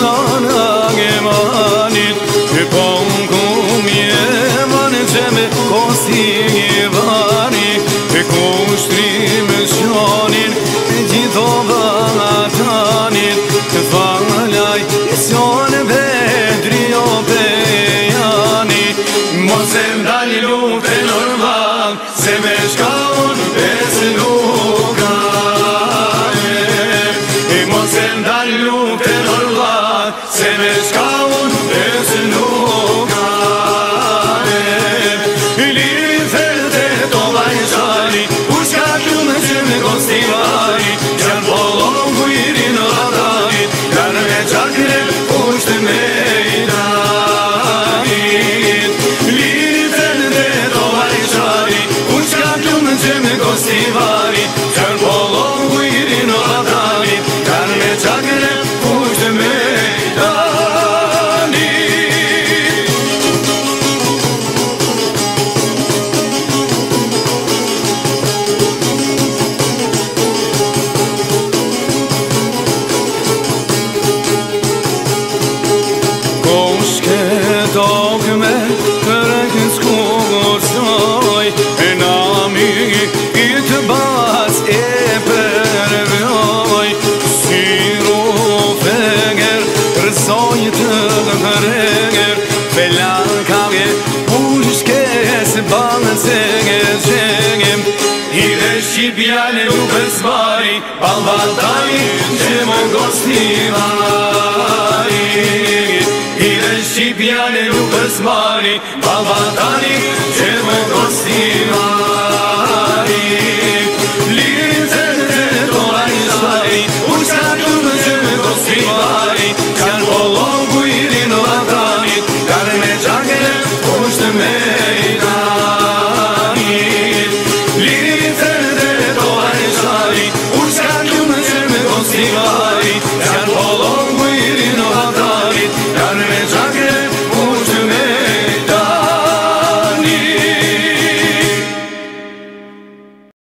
sana emanit Ponkum jeman që me kosti bani Kushtrim shanin gjithova tanit Falaj ision bedri o pejani Mos e mdali lupe normal Se me shkaun pes luka Mos e mdali lupe normal Se me shkaun pes luka Liri ferte tova i shari Ushka kjume që me kostivari Gjan polon kujrin radanit Janë me qakre ushtë me i danit Liri ferte tova i shari Ushka kjume që me kostivari Gjan polon kujrin radanit Janë me qakre ushtë me i danit Dogme kërëkës kogosoj Nami i të bas e përvjoj Siro feger rësoj të reger Felakave ushkes balëse gëzhegem Hire shqipjane lupës bari Balbatani që më gostivari Hire shqipjane lupës bari Balbatani që më gostivari Lirin të tola i shari Ushka kjume që më gostivari Kanë polon kujrin vatanit Kanë me qakre ushtë me i danit Lirin të tola i shari Ushka kjume që më gostivari